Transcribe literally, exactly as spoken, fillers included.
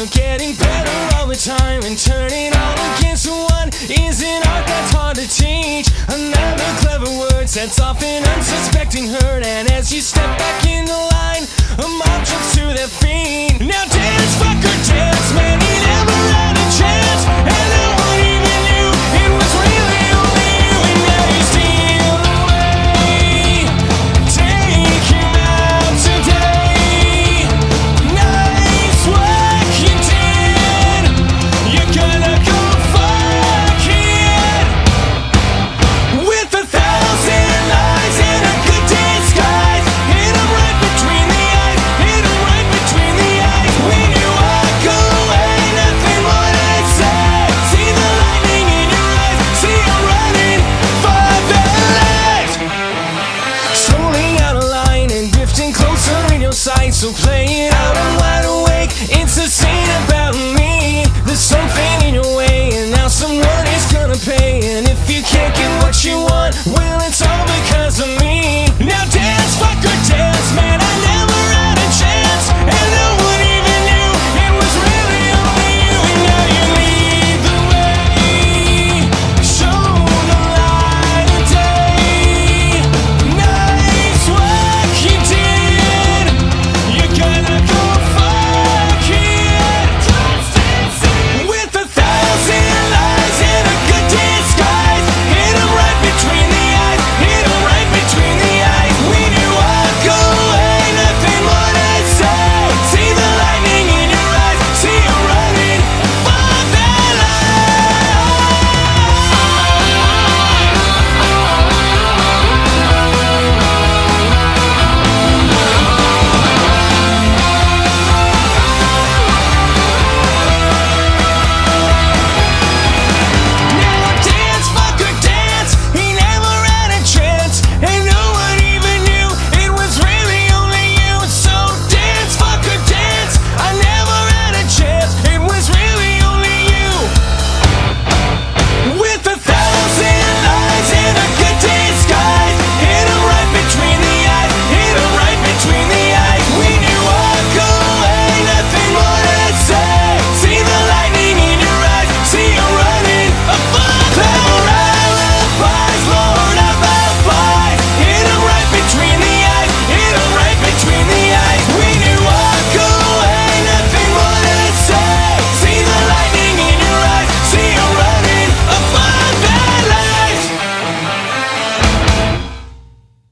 you're getting better all the time, and turning all against one is an art that's hard to teach. Another clever word sets off an unsuspecting hurt, and as you step back in the line, a mob jumps to their feet. Now dance, fucker, dance, man, he never had a chance, and no one even knew it was really only you, and now you steal away. Take him out today. Nice work you did. You're gonna go fuck it. With a thousand lies and a good disguise, hit him right between the eyes, hit him right between the eyes. When you walk away, nothing more to say. See the lightning in your eyes, see you running for their lives. Slowly out of line and drifting closer in your sight, so play it out, I'm wide awake. It's a scene about me. There's something in your way, and now someone is gonna pay. And if you can't get what you want,